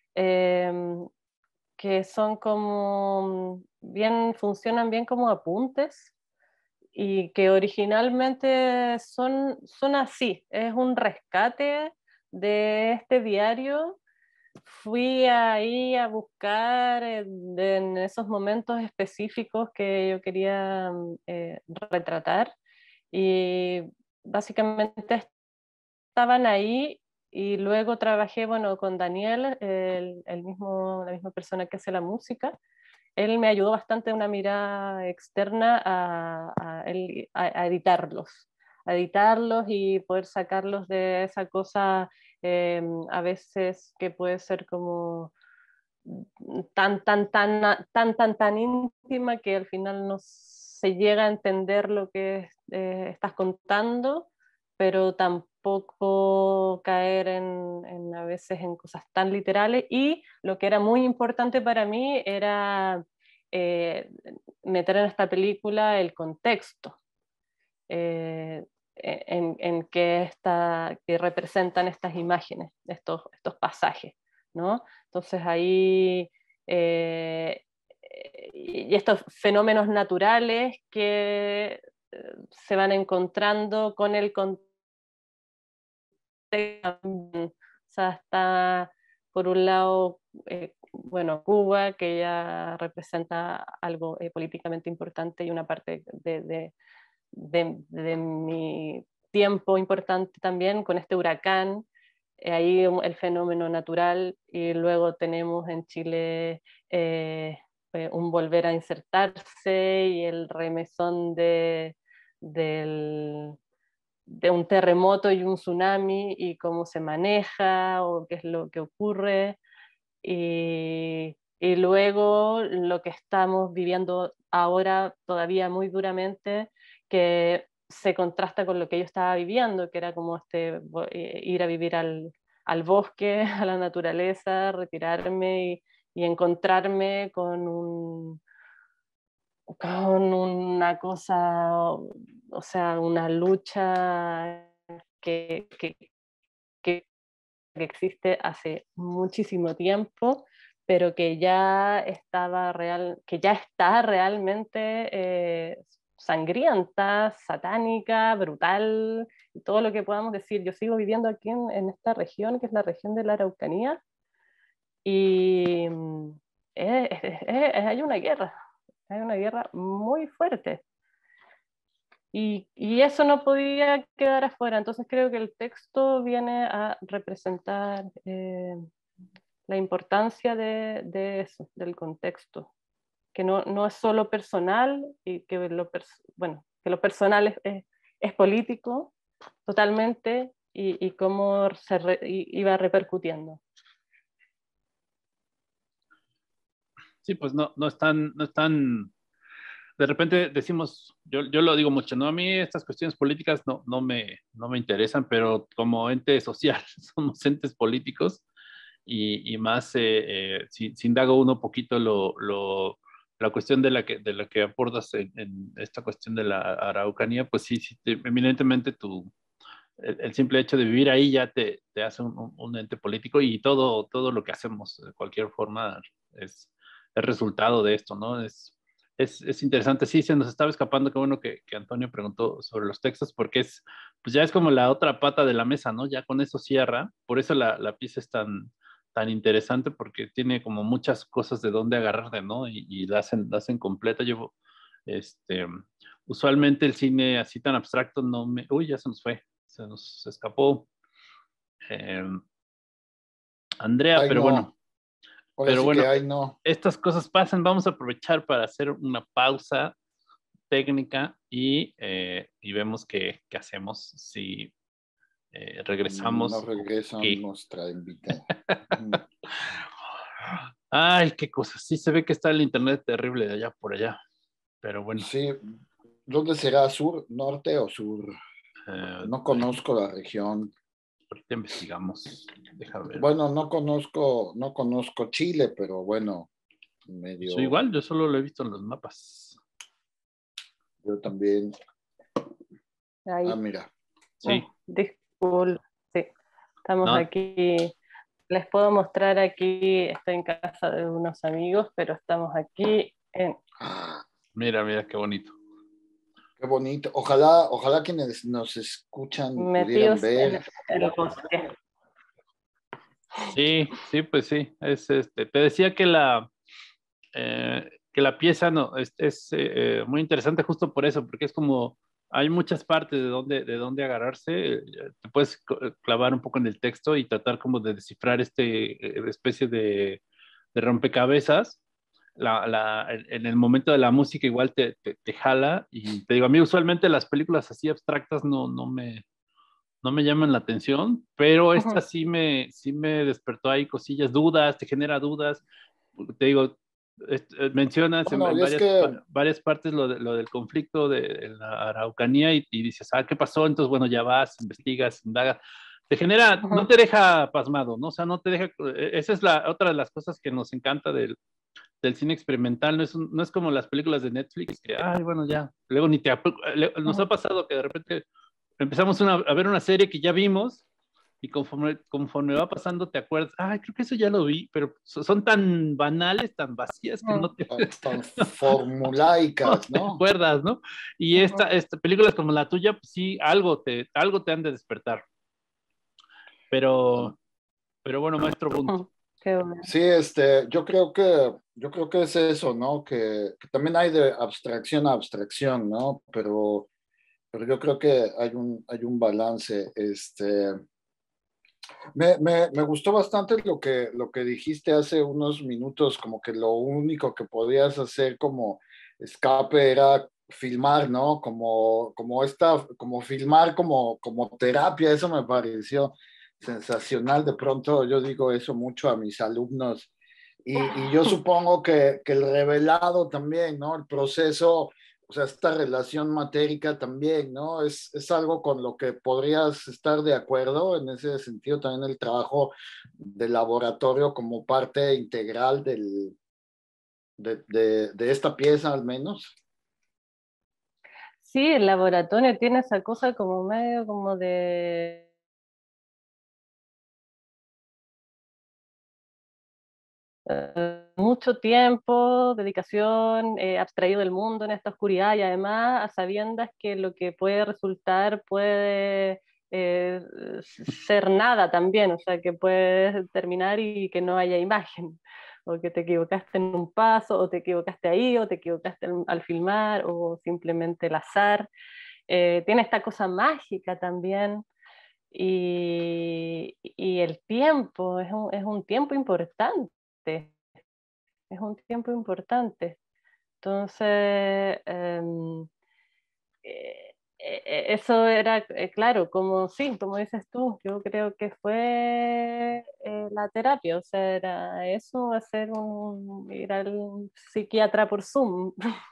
que son funcionan bien como apuntes y que originalmente son así, es un rescate de este diario. Fui ahí a buscar en esos momentos específicos que yo quería retratar y básicamente estaban ahí y luego trabajé, bueno, con Daniel, la misma persona que hace la música. Él me ayudó bastante, una mirada externa a editarlos y poder sacarlos de esa cosa a veces que puede ser como tan íntima que al final no se llega a entender lo que estás contando, pero tampoco caer a veces en cosas tan literales. Y lo que era muy importante para mí era meter en esta película el contexto. En que representan estas imágenes, estos pasajes, ¿no? Entonces ahí, y estos fenómenos naturales que se van encontrando con el contexto. O sea, está por un lado, bueno, Cuba, que ya representa algo políticamente importante y una parte de mi tiempo importante también con este huracán, ahí el fenómeno natural, y luego tenemos en Chile un volver a insertarse y el remesón de un terremoto y un tsunami y cómo se maneja o qué es lo que ocurre. Y luego lo que estamos viviendo ahora todavía muy duramente, que se contrasta con lo que yo estaba viviendo, que era como ir a vivir al bosque, a la naturaleza, retirarme y encontrarme con una cosa, o sea, una lucha que existe hace muchísimo tiempo, pero que ya está realmente sangrienta, satánica, brutal, y todo lo que podamos decir. Yo sigo viviendo aquí en esta región, que es la región de la Araucanía, y hay una guerra muy fuerte. y eso no podía quedar afuera. Entonces creo que el texto viene a representar la importancia de eso, del contexto, que no es solo personal y que bueno, que lo personal es político totalmente y cómo iba repercutiendo. Sí, pues no están, de repente decimos, yo lo digo mucho, ¿no? A mí estas cuestiones políticas no me interesan, pero como ente social somos entes políticos y más si indago uno poquito la cuestión de la que abordas en esta cuestión de la Araucanía, pues sí, eminentemente el simple hecho de vivir ahí ya te hace un ente político y todo lo que hacemos de cualquier forma es resultado de esto, ¿no? Es interesante. Sí, se nos estaba escapando, qué bueno que Antonio preguntó sobre los textos, porque pues ya es como la otra pata de la mesa, ¿no? Ya con eso cierra, por eso la pieza es tan interesante, porque tiene como muchas cosas de dónde agarrar, ¿no? Y la hacen completa. Este, usualmente el cine así tan abstracto no me... Uy, ya se nos escapó eh, Andrea, Ay, no. Ahora pero sí bueno, que, ay, no. estas cosas pasan, vamos a aprovechar para hacer una pausa técnica y vemos qué hacemos si No regresamos o regresa qué. nuestra invitada. Ay, qué cosas. Sí, se ve que está el internet terrible de allá por allá, pero bueno, Sí, ¿dónde será? ¿Sur, norte o sur? eh, No conozco la región. ahorita investigamos. Deja ver. Bueno, no conozco Chile, pero bueno, Soy medio, igual, yo solo lo he visto en los mapas. yo también. Ah, Ahí, mira. Sí, disculpe, sí, estamos no, aquí. Les puedo mostrar aquí, estoy en casa de unos amigos, pero estamos aquí Ah, mira qué bonito. qué bonito. Ojalá quienes nos escuchan pudieran metidos en ver. el bosque. Sí, pues sí. Te decía que la pieza no, es muy interesante justo por eso, porque es como hay muchas partes de dónde agarrarse. Te puedes clavar un poco en el texto y tratar como de descifrar especie de rompecabezas. En el momento de la música igual te jala y te digo, a mí usualmente las películas así abstractas no me llaman la atención, pero esta Ujú. sí me despertó ahí cosillas, dudas, te genera dudas. Te digo, mencionas Bueno, en y es que, varias partes lo del conflicto de la Araucanía y dices, ah, ¿qué pasó? Entonces, bueno, ya vas, investigas, indagas. Te genera, no Ujú. te deja pasmado, ¿no? O sea, no te deja, esa es la otra de las cosas que nos encanta del cine experimental, no es como las películas de Netflix, que, ay, bueno, ya, luego nos ha Ujú. pasado que de repente empezamos a ver una serie que ya vimos y conforme va pasando te acuerdas, ay, creo que eso ya lo vi, pero son tan banales, tan vacías que Ujú. tan no formulaicas, te ¿no? acuerdas, ¿no? Y Ujú. películas como la tuya, pues sí, algo te han de despertar. Pero, pero bueno, maestro Bunt. Ujú. Qué bueno. Sí, yo creo que es eso, ¿no? Que también hay de abstracción a abstracción, ¿no? Pero yo creo que hay un balance. Me gustó bastante lo que dijiste hace unos minutos, como que lo único que podías hacer como escape era filmar, ¿no? Como filmar como terapia, eso me pareció sensacional. De pronto yo digo eso mucho a mis alumnos y yo supongo que el revelado también, ¿no? El proceso, o sea, esta relación matérica también, ¿no? Es algo con lo que podrías estar de acuerdo en ese sentido, también el trabajo de laboratorio como parte integral de esta pieza al menos. Sí, el laboratorio tiene esa cosa como medio como de mucho tiempo, dedicación, abstraído del mundo en esta oscuridad y además a sabiendas que lo que puede resultar puede ser nada también, o sea, que puedes terminar y que no haya imagen, o que te equivocaste en un paso, o te equivocaste ahí, o te equivocaste al filmar, o simplemente el azar. tiene esta cosa mágica también. Y el tiempo es un tiempo importante, es un tiempo importante. Entonces, eso era, claro, como sí, como dices tú, yo creo que fue la terapia, o sea, era eso, ir al psiquiatra por Zoom.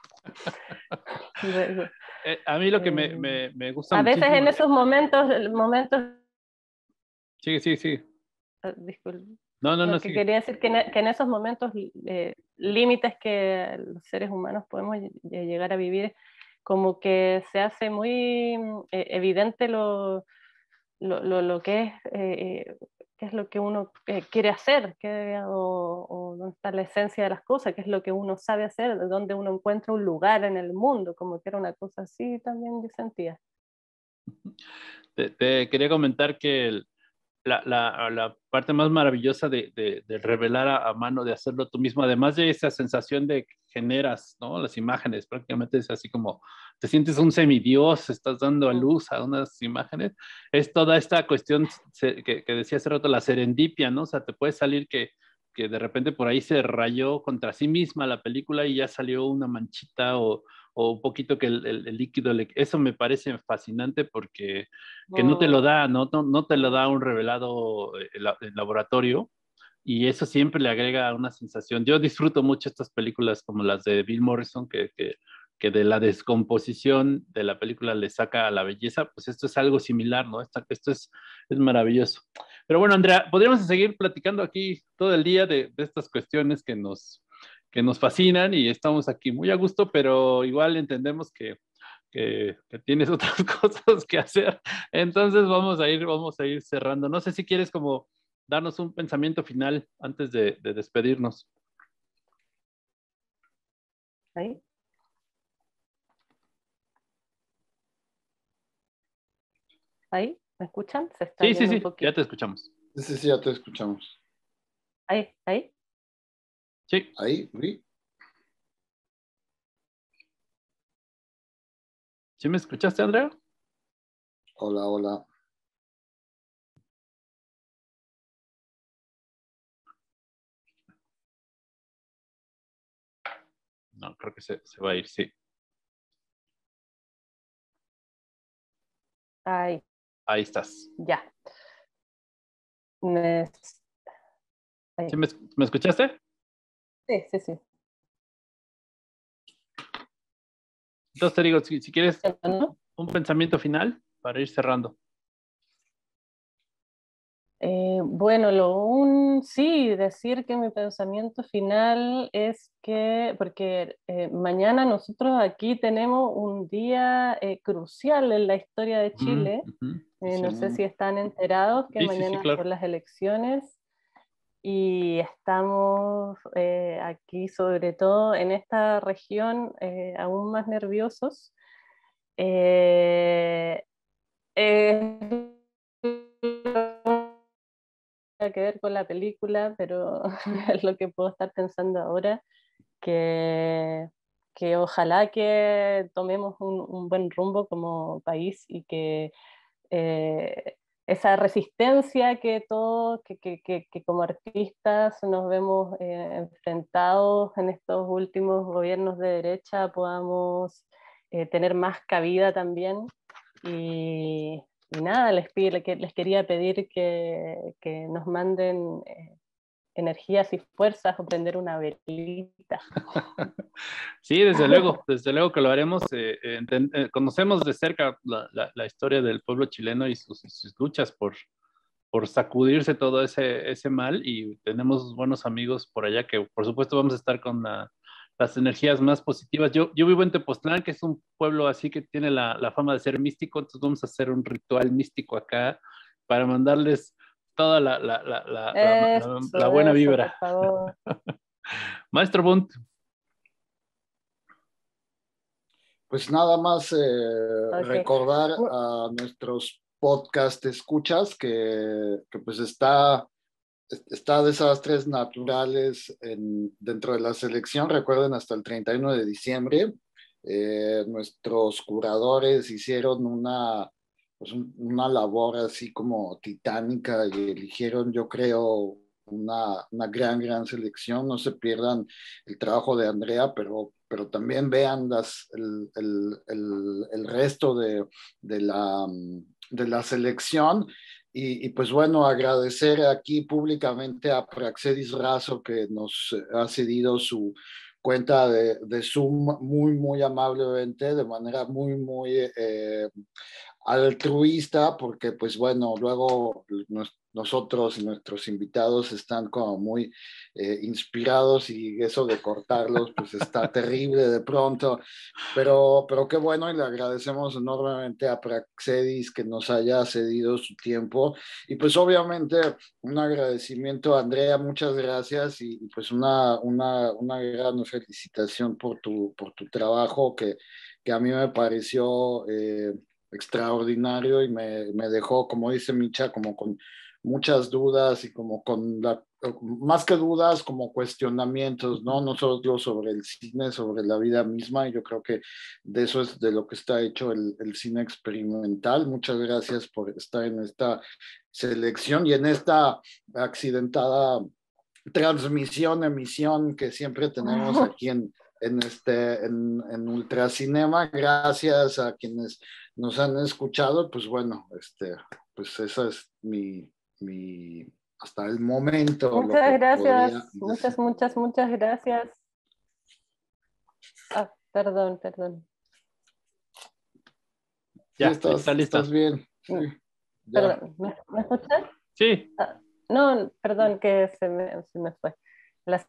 A mí lo que me gusta a veces muchísimo... en esos momentos Sí, sí, sí. disculpe. No, No, que sí. quería decir que en esos momentos límites que los seres humanos podemos llegar a vivir, como que se hace muy evidente lo que es, qué es lo que uno quiere hacer, o dónde está la esencia de las cosas, qué es lo que uno sabe hacer, de dónde uno encuentra un lugar en el mundo, como que era una cosa así también yo sentía. Te quería comentar que la parte más maravillosa de revelar a mano, de hacerlo tú mismo, además de esa sensación de que generas, ¿no? Las imágenes, prácticamente es así como te sientes un semidios, estás dando a luz a unas imágenes, es toda esta cuestión que decía hace rato, la serendipia, ¿no? O sea, te puede salir que de repente por ahí se rayó contra sí misma la película y ya salió una manchita o un poquito que el líquido, eso me parece fascinante porque que no te lo da, no te lo da un revelado el laboratorio, y eso siempre le agrega una sensación. Yo disfruto mucho estas películas como las de Bill Morrison, que de la descomposición de la película le saca a la belleza, pues esto es algo similar, ¿no? Esto es maravilloso. Pero bueno, Andrea, podríamos seguir platicando aquí todo el día de estas cuestiones que nos fascinan y estamos aquí muy a gusto, pero igual entendemos que tienes otras cosas que hacer. Entonces vamos a ir cerrando. No sé si quieres como darnos un pensamiento final antes de despedirnos. ¿Ahí? ¿Ahí? ¿Me escuchan? Se está Sí, yendo un poquito. ya te escuchamos. Sí, ya te escuchamos. ¿Ahí? Sí. Ahí, sí. ¿Sí me escuchaste, Andrea? Hola, hola. No, creo que se va a ir, sí. Ahí. Ahí estás. Ya. ¿Sí me escuchaste? Sí. Entonces te digo, si quieres ¿No? un pensamiento final para ir cerrando. Bueno, sí, decir que mi pensamiento final es que, porque mañana nosotros aquí tenemos un día crucial en la historia de Chile. No sé si están enterados que Sí, mañana claro. son las elecciones y estamos aquí, sobre todo en esta región, aún más nerviosos. Que ver con la película, pero es lo que puedo estar pensando ahora, que ojalá que tomemos un buen rumbo como país y que esa resistencia que todos, que como artistas nos vemos enfrentados en estos últimos gobiernos de derecha, podamos tener más cabida también. Y nada, les quería pedir que nos manden energías y fuerzas o prender una velita. Sí, desde luego que lo haremos. Conocemos de cerca la historia del pueblo chileno y sus luchas por sacudirse todo ese mal, y tenemos buenos amigos por allá que por supuesto vamos a estar con las energías más positivas. Yo vivo en Tepoztlán, que es un pueblo así que tiene la fama de ser místico, entonces vamos a hacer un ritual místico acá para mandarles toda la buena Eso, vibra. por favor. Maestro Bunt. Pues nada más Okay. recordar a nuestros podcast escuchas que pues está Desastres Naturales dentro de la selección. Recuerden, hasta el 31 de diciembre. nuestros curadores hicieron una labor así como titánica y eligieron, yo creo, una gran selección. No se pierdan el trabajo de Andrea, pero también vean el resto de la selección. Y pues bueno, agradecer aquí públicamente a Praxedis Razo, que nos ha cedido su cuenta de Zoom muy amablemente, de manera muy altruista, porque pues bueno, luego nosotros y nuestros invitados están como muy inspirados, y eso de cortarlos pues está terrible de pronto, pero qué bueno, y le agradecemos enormemente a Praxedis que nos haya cedido su tiempo, y pues obviamente un agradecimiento a Andrea, muchas gracias, y pues una gran felicitación por tu trabajo que a mí me pareció extraordinario, y me dejó, como dice Micha, como con muchas dudas, y como más que dudas, como cuestionamientos, ¿no? No solo sobre el cine, sobre la vida misma, y yo creo que de eso es de lo que está hecho el cine experimental. Muchas gracias por estar en esta selección y en esta accidentada emisión que siempre tenemos aquí en Ultracinema. Gracias a quienes nos han escuchado. Pues bueno, pues esa es mi hasta el momento. Muchas gracias, muchas gracias. Perdón. Ya, sí, está lista. ¿Estás bien? Sí, perdón, ¿me escuchas? Sí. No, perdón, que se me fue. La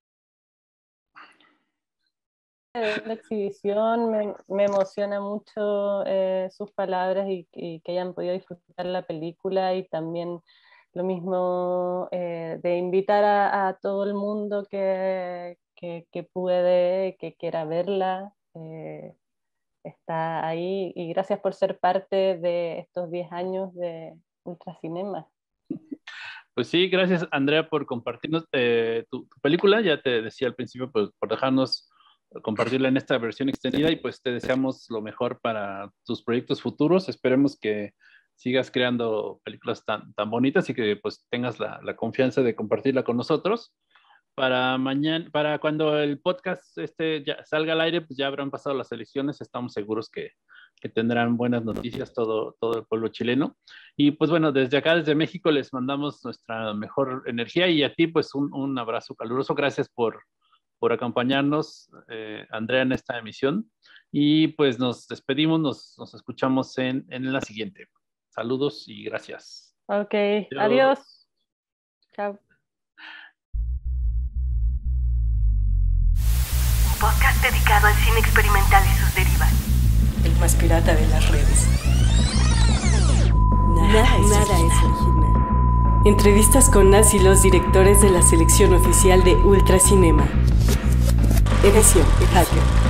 exhibición me emociona mucho sus palabras, y que hayan podido disfrutar la película, y también lo mismo de invitar a todo el mundo que puede, que quiera verla, está ahí, y gracias por ser parte de estos 10 años de Ultracinema. Pues sí, gracias Andrea por compartirnos tu película. Ya te decía al principio, pues, por dejarnos compartirla en esta versión extendida, y pues te deseamos lo mejor para tus proyectos futuros. Esperemos que sigas creando películas tan bonitas, y que pues tengas la confianza de compartirla con nosotros. Para mañana, para cuando el podcast ya salga al aire, pues ya habrán pasado las elecciones. Estamos seguros que tendrán buenas noticias todo el pueblo chileno. Y pues bueno, desde acá, desde México, les mandamos nuestra mejor energía, y a ti pues un abrazo caluroso. Gracias por acompañarnos, Andrea, en esta emisión, y pues nos despedimos, nos escuchamos en la siguiente. Saludos y gracias. Ok, adiós. Chao. Un podcast dedicado al cine experimental y sus derivas. El más pirata de las redes. Nada es original. Entrevistas con las y los directores de la selección oficial de Ultracinema. Edición Hacker.